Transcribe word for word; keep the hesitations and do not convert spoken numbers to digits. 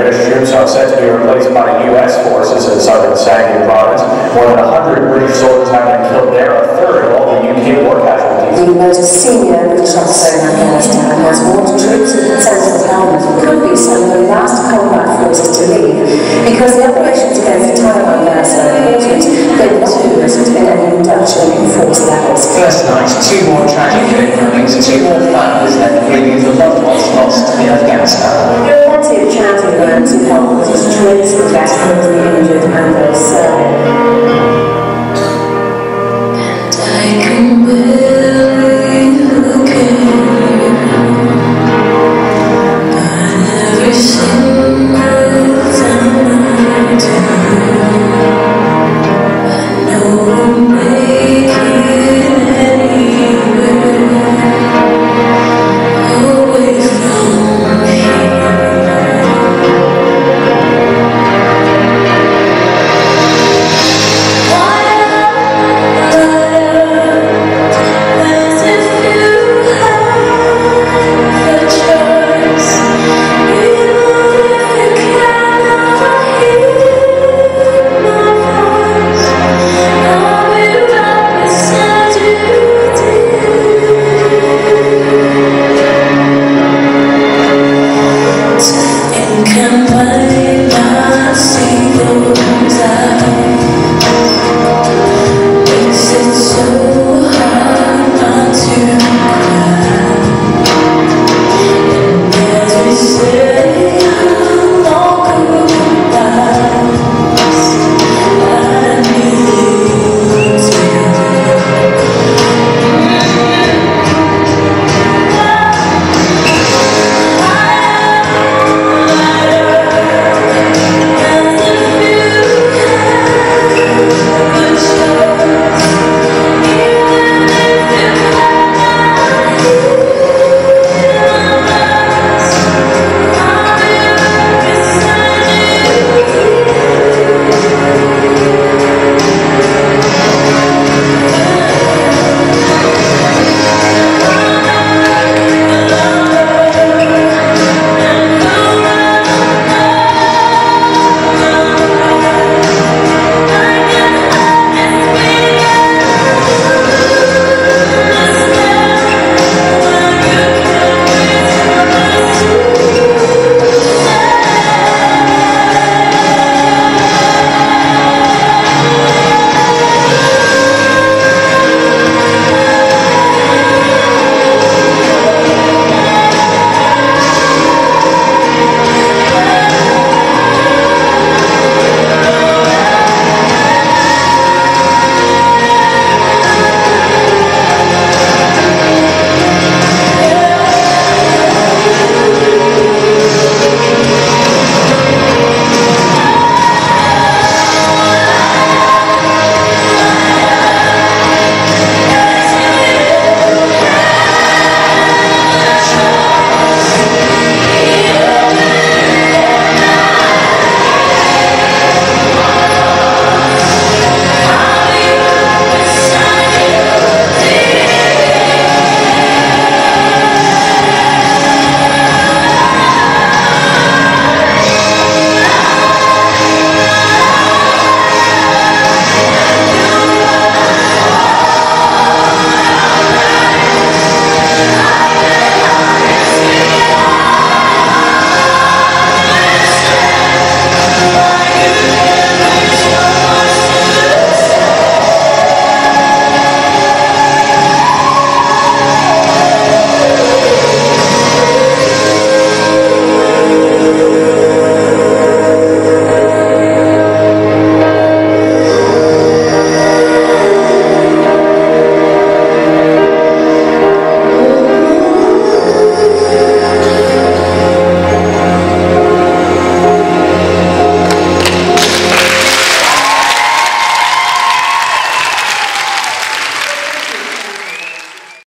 British troops are said to be replaced by U S forces in southern Sangin province. More than one hundred British soldiers have been killed there, a third of all the U K war casualties. The most senior British officer in Afghanistan has warned troops in the central town could be some of the last combat forces to leave because the operations against the Taliban garrison reported they were not used in any reduction in force levels. First night, two more tragic homecomings, two more families left grieving for loved ones lost in Afghanistan. There are plenty of charity events and help with the streets, the restaurants, the injured and those